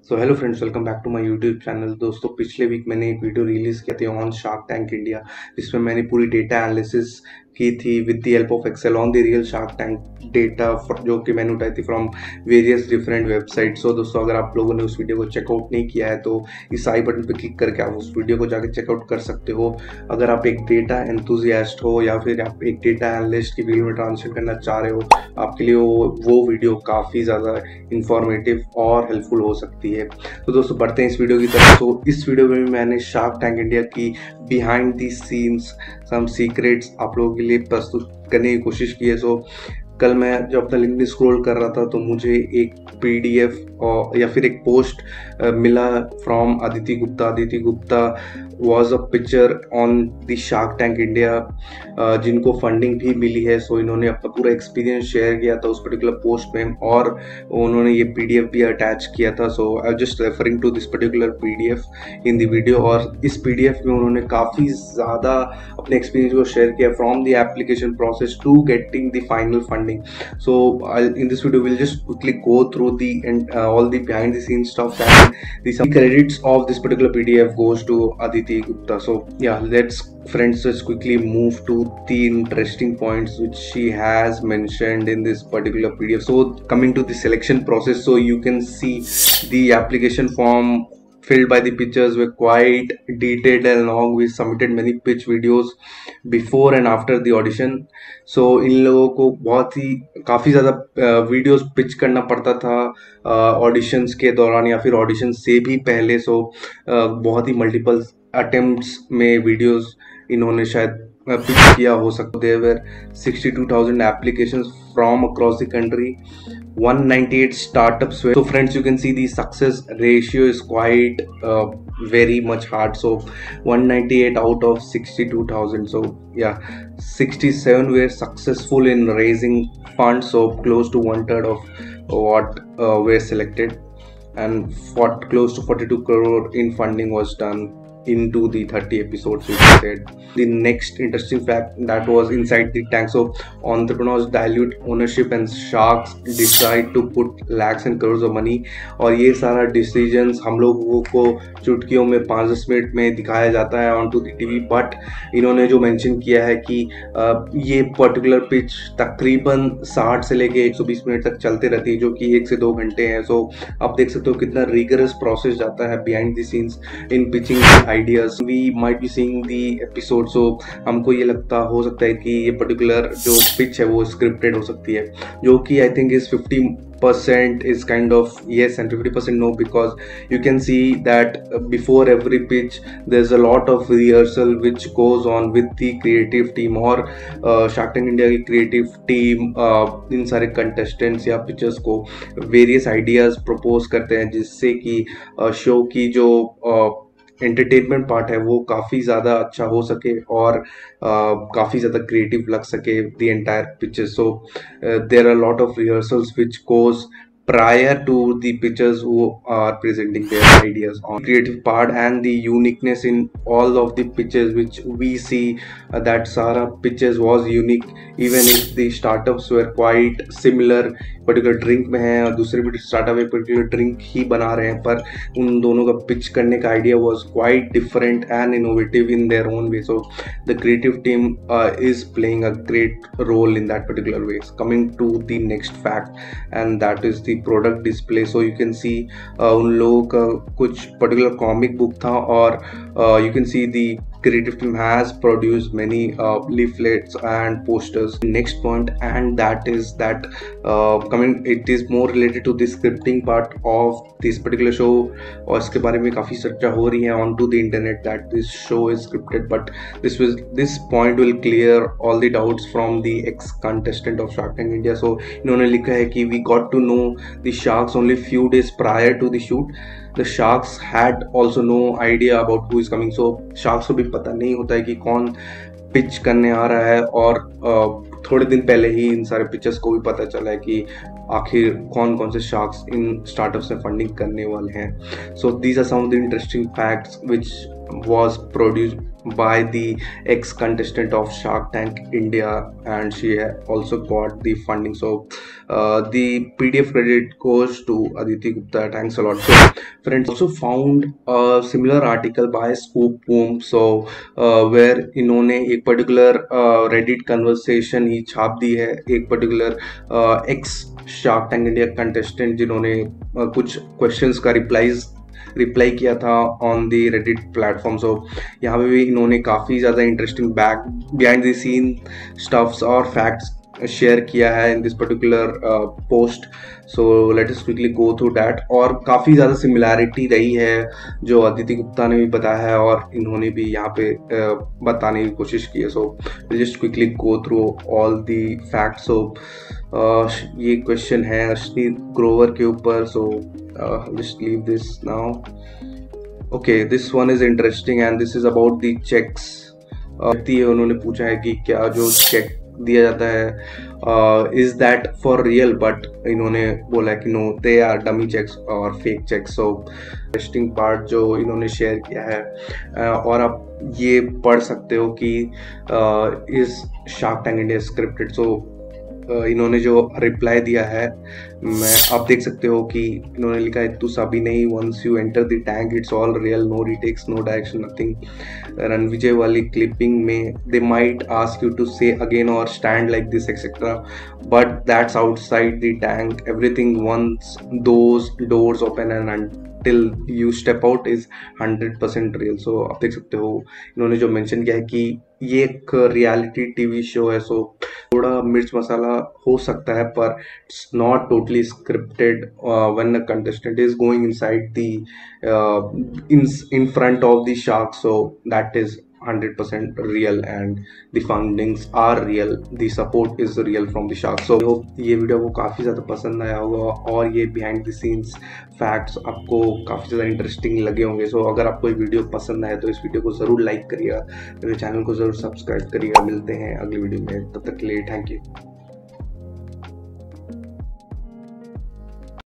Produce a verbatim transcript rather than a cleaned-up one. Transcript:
So hello friends, welcome back to my YouTube channel. दोस्तों, पिछले week मैंने एक वीडियो रिलीज किया था ऑन शार्क टैंक इंडिया, जिसमें मैंने पूरी डेटा एनालिसिस की थी with the help of Excel on the real Shark Tank data, जो कि मैंने उठाई थी from various different website. So दोस्तों, अगर आप लोगों ने उस वीडियो को चेकआउट नहीं किया है तो इस आई बटन पर क्लिक करके आप उस वीडियो को जाके चेकआउट कर सकते हो। अगर आप एक डेटा एंथुजियास्ट हो या फिर आप एक डेटा एनालिस्ट की फील्ड में ट्रांजिशन करना चाह रहे हो, आपके लिए वो वो वीडियो काफ़ी ज़्यादा इंफॉर्मेटिव और हेल्पफुल हो सकती है। तो दोस्तों, बढ़ते हैं इस वीडियो की तरफ। तो इस वीडियो में मैंने शार्क टैंक इंडिया की behind the scenes some secrets आप लोगों के लिए प्रस्तुत करने की कोशिश की है। सो कल मैं जब अपना लिंक्डइन स्क्रॉल कर रहा था तो मुझे एक पीडीएफ और या फिर एक पोस्ट मिला from Aditi Gupta. Aditi Gupta was a picture on the Shark Tank India, जिनको फंडिंग भी मिली है। सो इन्होंने अपना पूरा एक्सपीरियंस शेयर किया था उस पर्टिकुलर पोस्ट में, और उन्होंने ये पीडीएफ भी अटैच किया था। So I just referring to this particular PDF in the video. और इस पीडीएफ में उन्होंने काफ़ी ज़्यादा अपने एक्सपीरियंस को शेयर किया from the application process to getting the final funding. So I'll, in this video we'll just quickly go through the and uh, all the behind the scenes stuff, and the some credits of this particular P D F goes to Aditi Gupta. So yeah, let's friends just quickly move to the interesting points which she has mentioned in this particular P D F. So coming to the selection process, so you can see the application form filled by the pictures were quite detailed and long. We submitted many pitch videos before and after the audition. So इन लोगों को बहुत ही काफ़ी ज़्यादा videos pitch करना पड़ता था auditions के दौरान या फिर ऑडिशन से भी पहले। सो बहुत ही मल्टीपल अटेम्प्ट्स में वीडियोस इन्होंने शायद पिच किया हो सकता। There were sixty two thousand applications from across the country, one ninety-eight startups were. So friends, you can see the success ratio is quite uh, very much hard. So one ninety-eight out of sixty-two thousand. So yeah, sixty-seven were successful in raising funds. So close to one third of what uh, were selected, and for close to forty-two crore in funding was done into the thirty episodes which I said. The next interesting fact that was inside the tank. So entrepreneurs dilute ownership and sharks decide to put lakhs and crores of money. और ये सारा decisions हम लोगों को चुटकियों में पाँच दस मिनट में दिखाया जाता है on to the TV, but इन्होंने जो मेंशन किया है कि ये पर्टिकुलर पिच तकरीबन साठ से लेके एक सौ बीस मिनट तक चलते रहती है, जो कि एक से दो घंटे हैं। सो आप देख सकते हो कितना रिगरस प्रोसेस जाता है behind the scenes in pitching ideas. We might be seeing the episode. So हमको ये लगता हो सकता है कि ये पर्टिकुलर जो पिच है वो स्क्रिप्टेड हो सकती है, जो कि I think is fifty percent is kind of yes and fifty percent no, because you can see that before every pitch there's a lot of rehearsal which goes on with the creative team और Shark Tank India की creative team इन सारे contestants या pictures को various ideas propose करते हैं, जिससे कि शो की जो एंटरटेनमेंट पार्ट है वो काफ़ी ज़्यादा अच्छा हो सके और काफ़ी ज़्यादा क्रिएटिव लग सके the entire pictures. So there are lot of rehearsals which goes prior to the pitchers who are presenting their ideas on creative part and the uniqueness in all of the pitches which we see uh, that Sara pitches was unique, even if the startups were quite similar। Particular drink में है और दूसरे भी startup एक particular drink ही बना रहे हैं, पर उन दोनों का पिच करने का idea was quite different and innovative in their own way. So the creative team is playing a great role in that particular way. Coming to the next fact and that is the product display. So you can see उन लोगों का कुछ particular comic book था, और you can see the creative team has produced many uh, leaflets and posters. Next point, and that is that uh, coming it is more related to the scripting part of this particular show, और इसके बारे में काफ़ी चर्चा हो रही है on to the internet that this show is scripted, but this was this point will clear all the doubts from the ex contestant of Shark Tank India. So इन्होंने लिखा है कि we got to know the sharks only few days prior to the shoot. The sharks had also no idea about who is coming. So sharks को भी पता नहीं होता है कि कौन पिच करने आ रहा है, और uh, थोड़े दिन पहले ही इन सारे पिचर्स को भी पता चला है कि आखिर कौन कौन से शार्क्स इन स्टार्टअप्स में फंडिंग करने वाले हैं। So these are some of the interesting facts which was produced by the ex-contestant of Shark Tank India, and she also got the funding. So uh, the P D F credit goes to Aditi Gupta. Thanks a lot. So friends, also found a similar article by Scoop Boom, so uh, where इन्होंने एक particular uh, Reddit conversation ही छाप दी है एक particular uh, ex Shark Tank India contestant जिन्होंने uh, कुछ questions का replies reply किया था on the Reddit platform. So यहाँ पे भी इन्होंने काफ़ी ज़्यादा interesting back behind the scene stuffs और फैक्ट्स शेयर किया है in this particular post. So let us quickly go through that. और काफ़ी ज़्यादा सिमिलैरिटी रही है जो अदिति गुप्ता ने भी बताया है और इन्होंने भी यहाँ पे uh, बताने की कोशिश की है. So just quickly go through all the facts. So ये क्वेश्चन है अर्शदीप ग्रोवर के ऊपर. So just leave this now. Okay, this one is interesting and this is about the checks. उन्होंने पूछा है कि क्या जो चेक दिया जाता है is that for real, but इन्होंने बोला कि no, they are dummy checks और fake checks. So interesting part जो इन्होंने शेयर किया है uh, और आप ये पढ़ सकते हो कि is Shark Tank India scripted. So इन्होंने जो रिप्लाई दिया है, मैं आप देख सकते हो कि इन्होंने लिखा है तू सभी नहीं, once you enter the tank it's all real, no retakes, no direction, nothing. Rannvijay वाली क्लिपिंग में they might ask you to say again और stand like this etcetera, but that's outside the tank. Everything once those doors open and till you step out is hundred percent real. So आप देख सकते हो इन्होंने जो mention किया है कि ये एक रियलिटी टीवी शो है. सो थोड़ा मिर्च मसाला हो सकता है, पर it's not totally scripted when a contestant is going inside the in in front of the shark. So that is hundred percent real and the fundings are real, the support is real from the shark. So ये video को काफ़ी ज़्यादा पसंद आया होगा और ये behind the scenes facts आपको काफ़ी ज़्यादा इंटरेस्टिंग लगे होंगे. सो so, अगर आपको ये वीडियो पसंद आए तो इस वीडियो को ज़रूर लाइक करिएगा, मेरे चैनल को ज़रूर सब्सक्राइब करिएगा. मिलते हैं अगली वीडियो में, तब तक के लिए थैंक यू.